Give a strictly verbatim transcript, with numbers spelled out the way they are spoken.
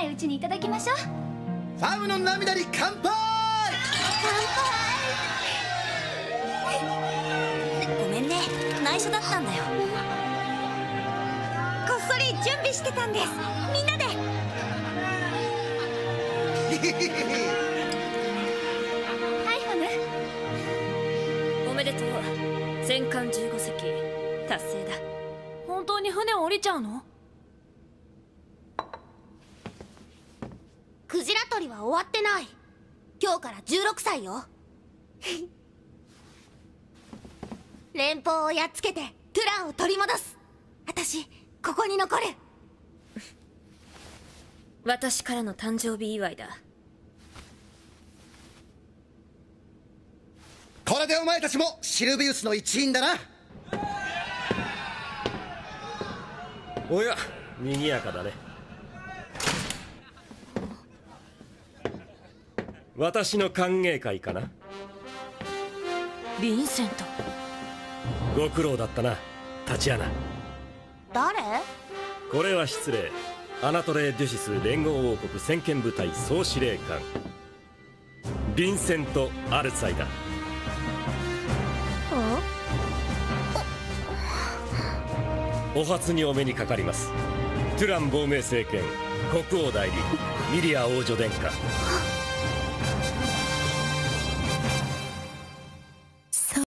ないうちにいただきましょう。 ファウの涙に乾杯。 ごめんね、内緒だったんだよ。こっそり準備してたんです、みんなで。 はいファム。 おめでとう、全艦じゅうご隻達成だ。 本当に船を降りちゃうの？ クジラ取りは終わってない。今日からじゅうろくさいよ。連邦をやっつけてトゥランを取り戻す。私ここに残る。 私からの誕生日祝いだ。 これでお前たちもシルビウスの一員だな。 おや、賑やかだね。私の歓迎会かな。 ヴィンセント。 ご苦労だったな、タチアナ。 誰？ これは失礼。アナトレ・デュシス連合王国先遣部隊総司令官ヴィンセント・アルツァイだ。お初にお目にかかります。トゥラン亡命政権国王代理ミリア王女殿下。